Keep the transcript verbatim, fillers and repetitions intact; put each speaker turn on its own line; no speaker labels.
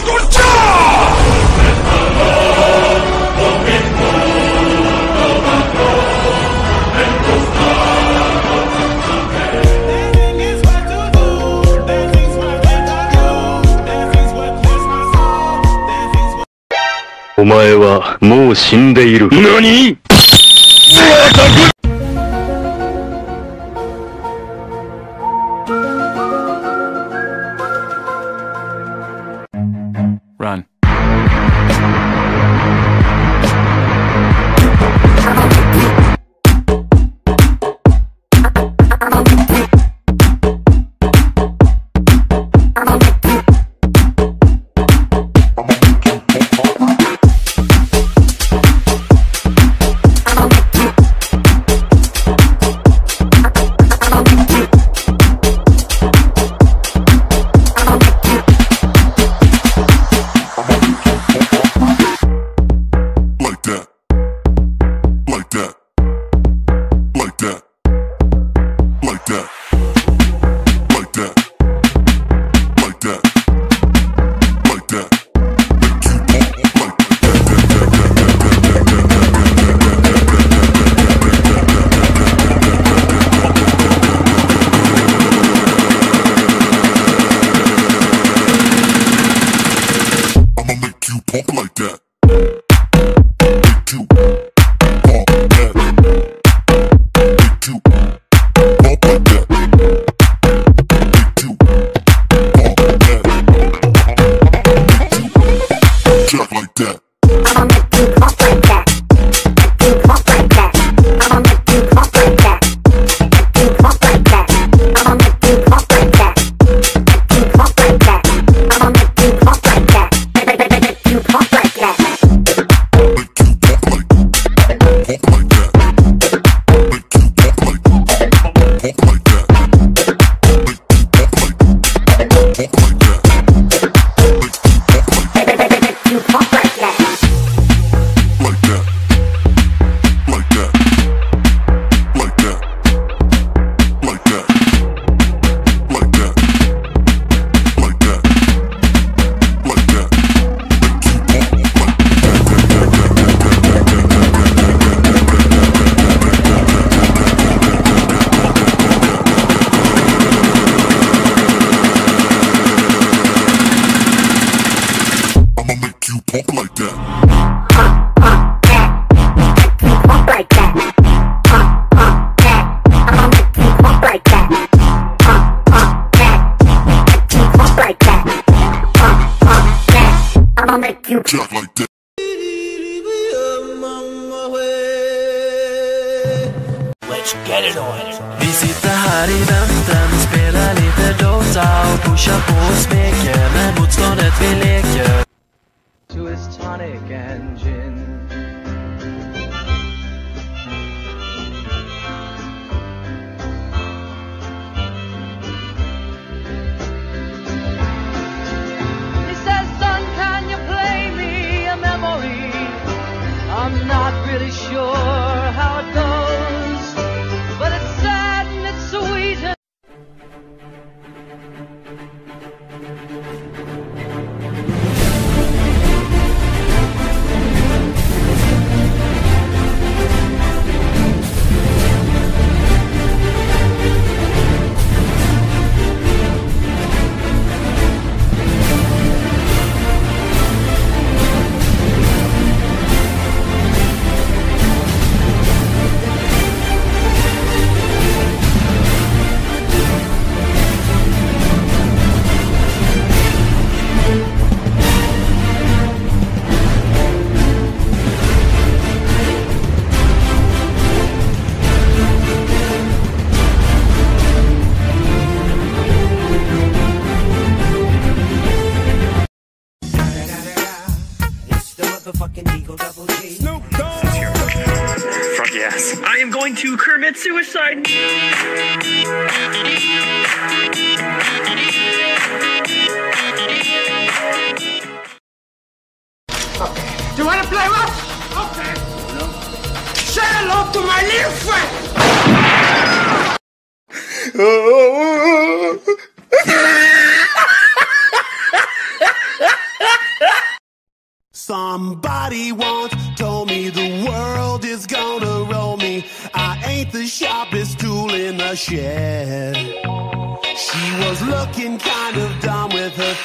お前はもう死んでいる。何？Run.
Jack like that.
Let's get it on.
Vi sitter här i vänstern, spelar lite Dota och pushar på och smeker med motståndet vi leker. Twist tonic and gin.
I'm not really sure how it goes, but it's sad and it's sweet.
Snoop Dogg. Fuck yes. I am going to commit suicide.
Okay. Do you want to play what? Okay. No. Say hello to my little friend.
Somebody once told me the world is gonna roll me. I ain't the sharpest tool in the shed. She was looking kind of dumb with her